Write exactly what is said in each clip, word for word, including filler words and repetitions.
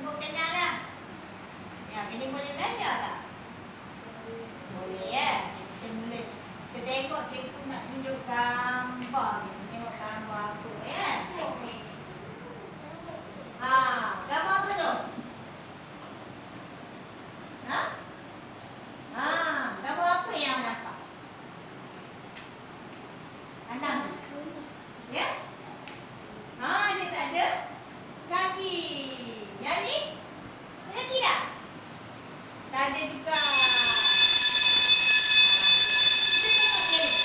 sebut kenyanglah. Ya, ini boleh belajar tak? Boleh ya. Kita mula. Kita tengok cikgu nak tunjuk gambar. Kita tengok gambar apa ya. Ha, gambar apa tu? Ha? Ha, gambar apa yang nampak? Pandang. Ya? Ha, dia tak ada kaki. Yang ni? Kaki tak? Tak ada juga. Kita tengok dia ni.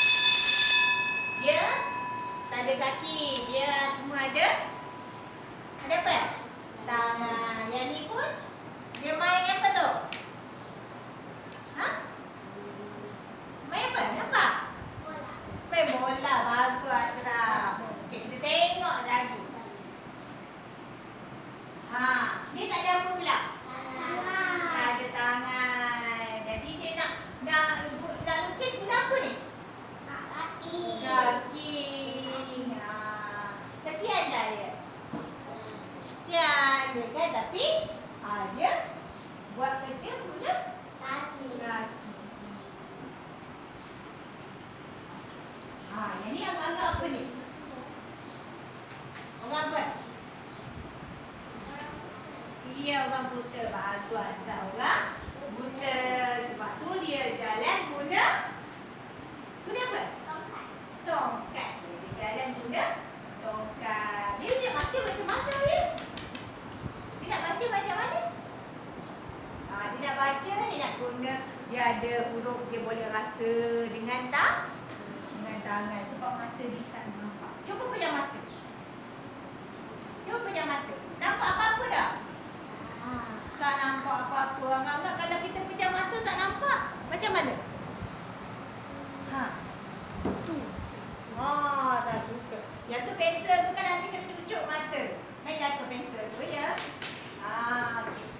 Dia tak ada kaki. Dia cuma ada ada apa? Tangan. Yang ni pun dia main apa tu? Ha? Main apa? Nampak? Main bola. Bagus Ashraf. Okey, kita tengok lagi. Ha, dia tak ada apa pula? Tak ada tangan. Jadi dia nak nak nak lukis guna apa ni? Kaki. Kaki. Ha. Kesian tak dia? Kesian dia kan, tapi ha, dia buat kerja guna kaki. Kaki. Ha, yang ni anggap-anggap apa ni? Orang apa? Iya, orang buta. Bagus Ashraf. Orang buta. Sebab tu dia jalan guna guna apa? Tongkat. Tongkat. Dia jalan guna tongkat. Dia nak baca macam mana dia? Dia nak baca macam mana? Ha, dia nak baca, dia nak guna, dia ada huruf, dia boleh rasa dengan tak? Dengan tangan. Sebab mata dia tak nampak. Cuba pejam mata. Cuba pejam mata. Nampak apa-apa tak? Tak nampak apa-apa. Anggap-anggap kalau kita pejam mata tak nampak, macam mana? Ha. Tu. Ha, tak juga. Yang tu pensel tu kan nanti kena cucuk mata. Main jatuh pensel tu ya. Ha, okey.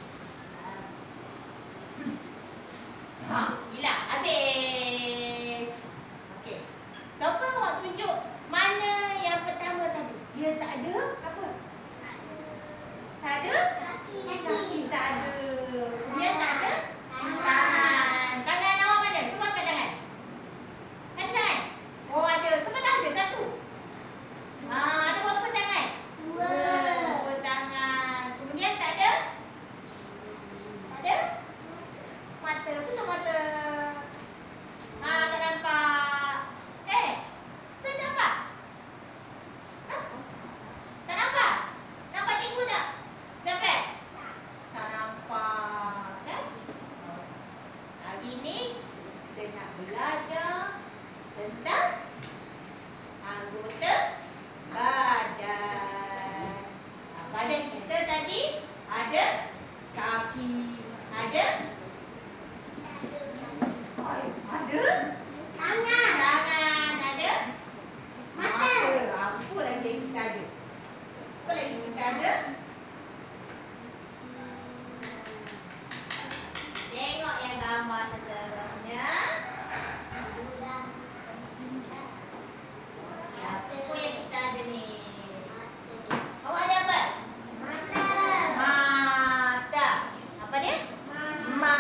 Ha, hilang. Habis. Okey. Cuba awak tunjuk mana yang pertama tadi. Dia tak ada apa? Tak ada? Kaki. Kaki tak ada. Dia tak ada? Tangan. Tangan awak mana? Cuba angkat tangan. Ada tangan? Oh, ada. Sebelah ada satu. Ha, ada berapa tangan? Dua. Dua tangan. Kemudian tak ada? Tak ada? Mata. Tutup mata. Ha, tak nampak. Eh, tak nampak? Ha? Tak nampak? Nampak cikgu tak? Zafran? Tak nampak. Kan? Hari ni kita nak belajar tentang anggota badan. Ha, badan kita tadi ada kaki, ada ada tangan, tangan, ada mata. Apa lagi yang kita ada? Apa lagi kita ada? Tengok yang gambar seterusnya. Apa yang kita ada ni? Awak ada apa? Mata. Mata. Apa dia? Mata.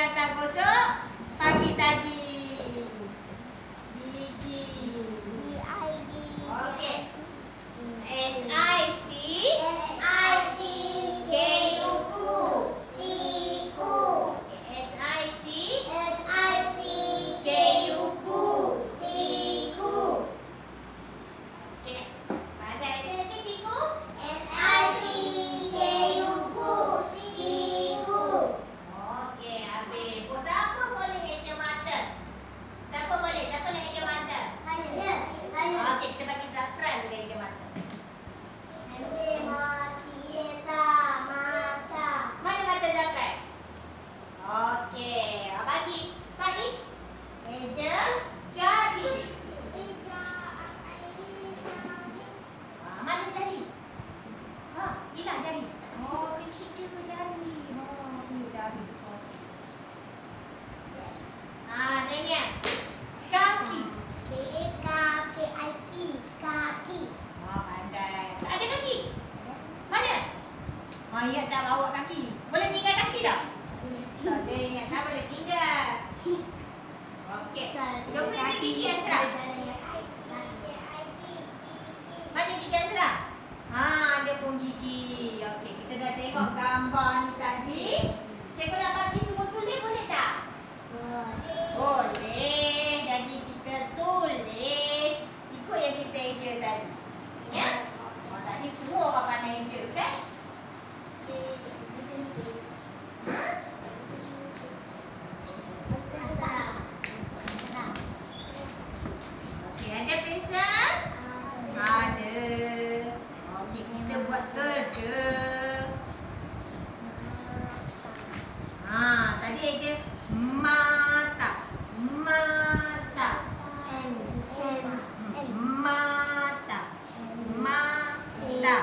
datang gosok pagi tadi. Gigi. Okey. S I C K-U-Ku. Siku. S I C K-U-Ku. Siku. Okey. Pandai aja lagi siku. S I C K-U-Ku. Siku. Okey, habis. Oh, siapa boleh eja mata? Siapa boleh? Siapa nak eja mata? Saya. Saya. Okey, kita bagi Zafran dulu eja mata. Mana mata Zafran? Okey, bagi Faiz eja jari. Ah, mana jari? Ha, hilang jari. Oh, kecil je jari. Oh, tu jari besar sikit. Ah, Daniel. Kaki. Ah, pandai. Tak ada kaki? Mana? Ah, ingat tak bawa kaki? Boleh tinggal kaki tak? Tak boleh ingat tak boleh tinggal. Okey. Jom kita gigi Asra. Mana gigi Asra? Ha, ada pun gigi. Okey, kita dah tengok gambar ni tadi. Cikgu nak bagi semua tulis boleh tak? Boleh. Jadi kita tulis ikut yang kita eja tadi. Ya? Oh, tadi semua orang pandai eja kan? Okey, ada pensel? Ada. Okey, kita buat kerja. Ha, tadi eja mata. Mata. Mata. Mata.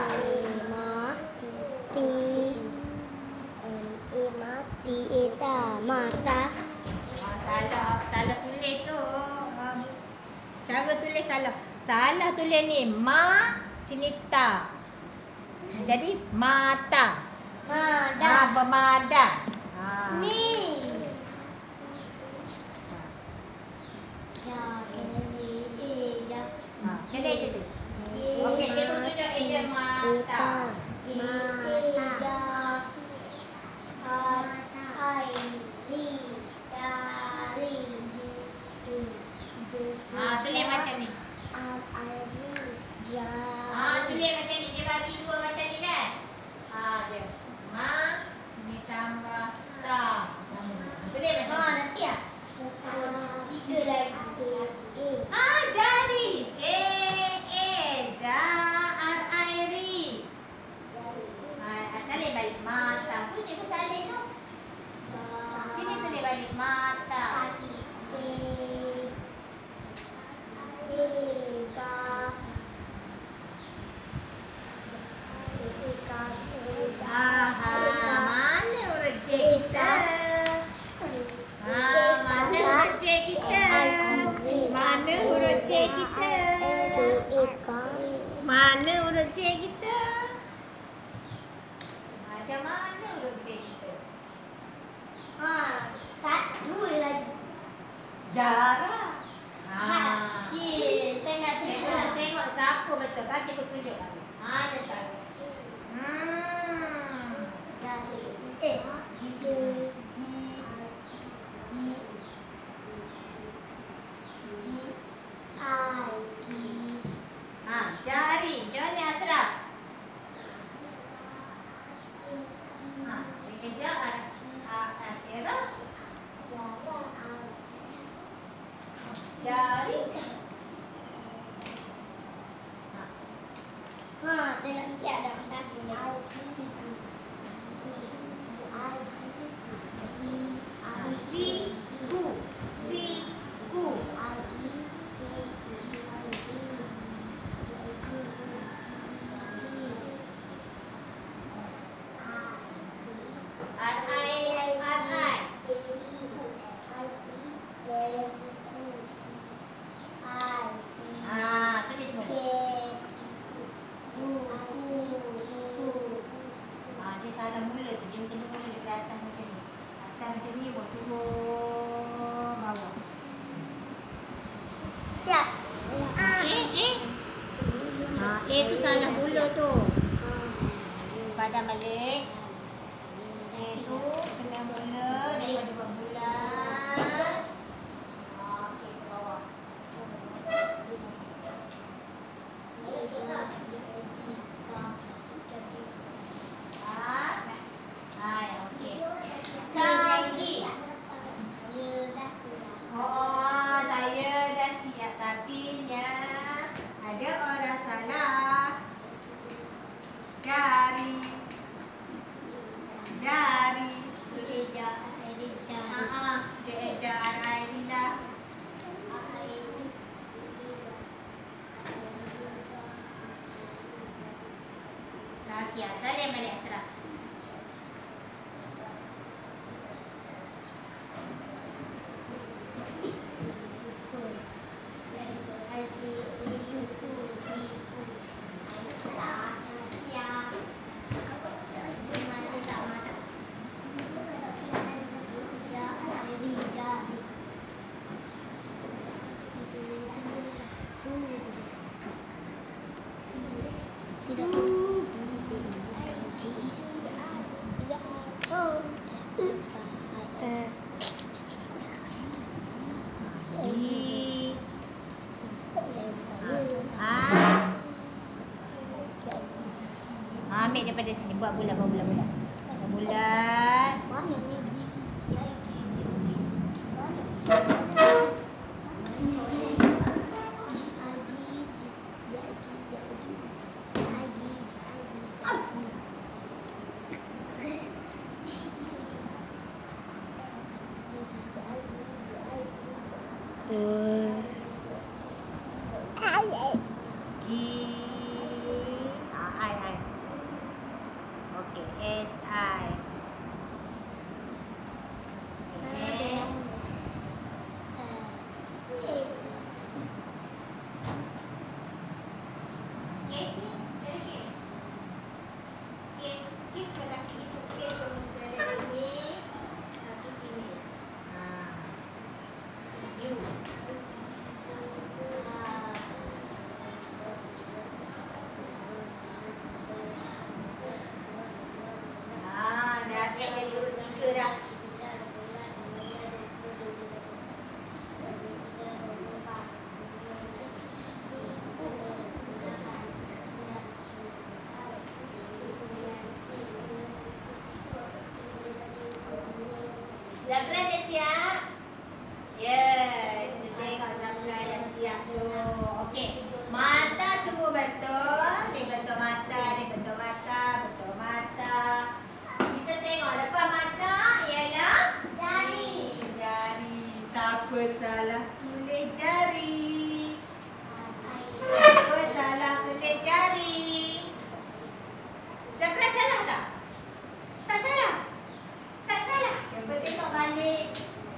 Mata. Ah, salah. Salah tulis tu. Ah, cara tulis salah. Salah tulis ni. Ma, sini ta. Jadi mata. Mada. Ah, bermada. Ha. Ni. Ha, macam mana eja tu? Okey, cikgu tunjuk eja mata. Ha, tulis macam ni. Ha, tulis macam ni. Dia bagi dua macam ni kan? Ha, dia. Ma, sini tambah ta. Tulis macam ni. Dah siap. Tiga lagi. Ah, jari. J A ja R I R I. Ah, salin balik mata. Tu cikgu salin tu. Sini tulis balik mata. Aha, mana huruf J kita? Ah, mana huruf J kita? Mana huruf J kita? Mana huruf J kita? Macam mana huruf J kita? Satu lagi. Jarak. Ha, cik, saya nak Cikgu nak tengok siapa betul. Kan cikgu tunjuk lagi. Mana salah? Hmm. Eh, G, G, G, G, I, G. Ha, jari. Macam mana Asra? Ha, cik eja Al-Akhirah. Jari. Ha. macam ni, buat turun bawah. Siap. Okey, A. Ha, A tu salah mula tu. Padam balik. A tu kena mula daripada buat bulat. Okey, ke bawah. Ah, hai, okey. Kaki. Oh, saya dah siap, tapi nya ada orang salah. Jari. Jari. Ha ah, J A J R I D lah. Kaki asal yang balik Asra. Di. Ah. Ambil daripada sini, buat bulat, buat bulat, bulat. Buat bulat. Gi. Ah, I, I. Okey, S, I. S. Okey, jadi K. K, K bukan kaki gitu. K terus dari sini, kaki sini. Ha. U. Ah, dah F jadi huruf tiga dah. Zafran dah siap? Ya, kita tengok Zafran dah siap tu. Okey, mata semua betul. Ni betul mata, ni betul mata, betul mata. Kita tengok depan mata ialah Jari. Jari. Siapa salah tulis jari? Siapa salah tulis jari? Zafran salah tak? Tak salah. Tak salah. Cuba tengok balik.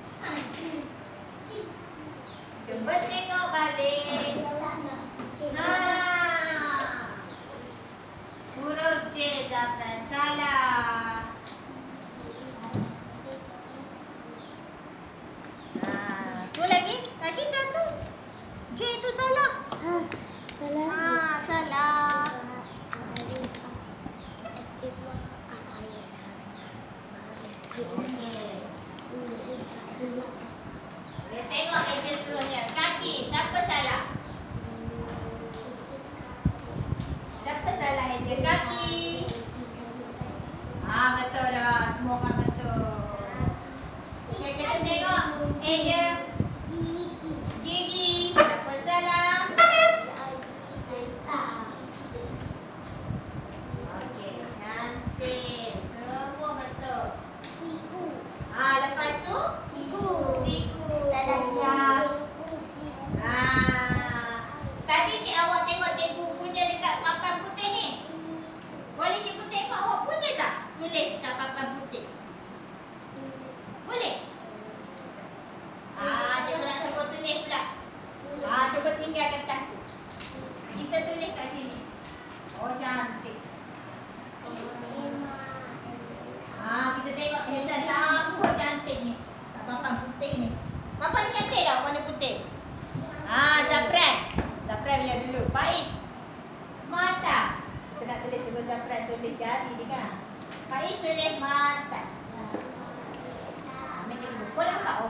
Cuba tengok balik. Ha. Huruf J Zafran salah. Ha, tu lagi. Lagi satu. J tu salah. Ha, salah. Okey. Kita tengok action seterusnya. Kaki. Siapa salah? Siapa salah aja kaki? Ah, betul dah. Semua orang betul. Okey, kita tengok aja gigi. Siapa salah? Okey, cantik. Semua betul. Ah, lepas tu siku. Ah, tadi cik awak tengok cikgu punya dekat papan putih ni. Boleh cikgu tengok awak punya tak? Tulis kat papan putih. Boleh? Ah,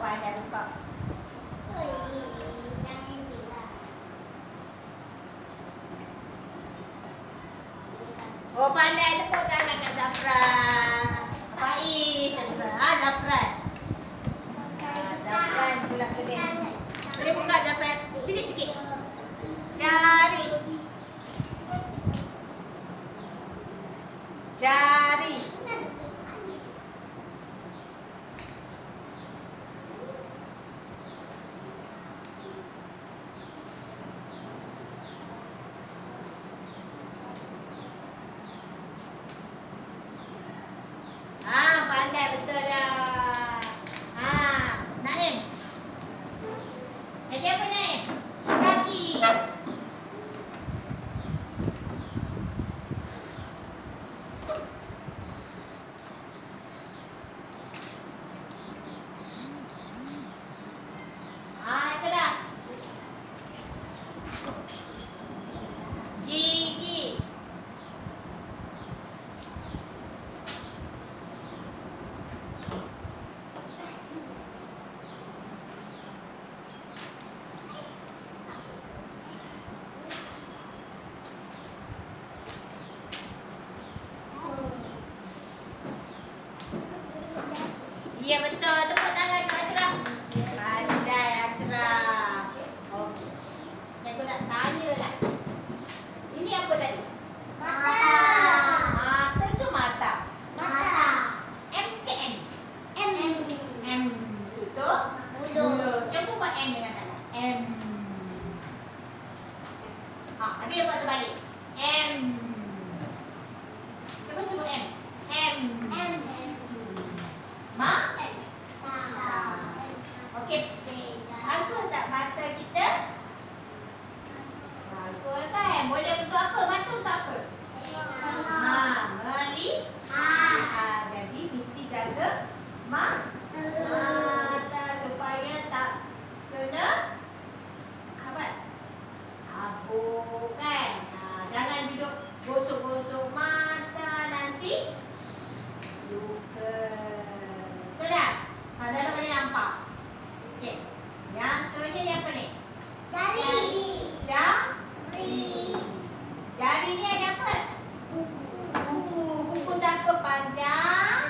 pandai buka. Oh, pandai tepuk tangan kat Zafran. Faiz. Ah, Zafran. Ah, Zafran pula boleh. Boleh buka Zafran. Sini sikit. Jari. Jari. Ah, pandai betul dah. Ah, Naim. Kerja apa Naim? Kaki. Ah, sudah. Gigi. Ya betul. Tepuk tangan Kak Asraf. Pandai Asraf. Okey. Cikgu nak tanya lah. Ini apa tadi? Mata. Mata ke mata? Mata. M ke N? M. M. Tutup. Mulut. Cuba buat M dengan tangan. M. Ha, ada yang buat terbalik. M. Cuba sebut M. M. M. Ma? Mata. Okey. Bagus tak mata kita? Bagus kan? Boleh untuk apa? Mata untuk apa? Ha, melihat. Jadi mesti jaga ma mata supaya tak kena apa? Habuk kan? Ha, jangan duduk gosok-gosok mata nanti luka. Betul tak? Ha, dah tak boleh nampak. Okey. Yang seterusnya ni apa ni? Jari. Jari. Jari ni ada apa? Kuku. Kuku siapa panjang?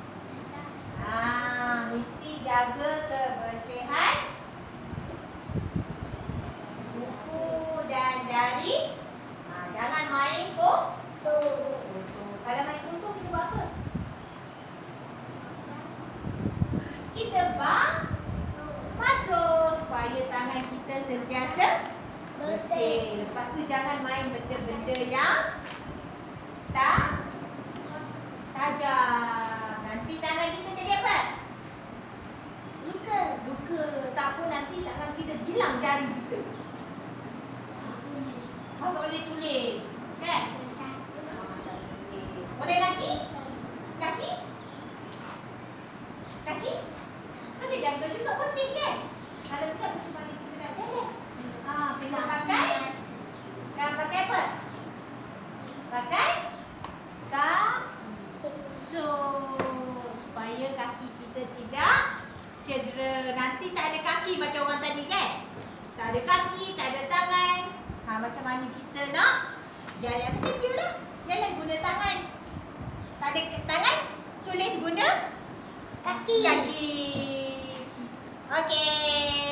Ah, mesti jaga kebersihan kuku dan jari. Ah, jangan main kotor. Kalau main kotor kita buat apa? Kita basuh supaya tangan kita sentiasa bersih. Lepas tu jangan main benda-benda yang tak tajam. Nanti tangan kita jadi apa? Luka. Luka. Tak pun nanti tangan kita hilang jari kita. Ha, tak boleh tulis. Kan? Ha, tak boleh. Boleh lagi? Kaki? Kaki? Kena jaga juga bersih kan? Kalau tidak macam mana kita nak jalan? Ha, kena pakai. Kan pakai apa? Pakai kasut supaya kaki kita tidak cedera. Nanti tak ada kaki macam orang tadi kan? Tak ada kaki, tak ada tangan. Ha, macam mana kita nak jalan? Macam dia lah. Jalan guna tangan. Tak ada tangan, tulis guna Kaki. kaki. Okey.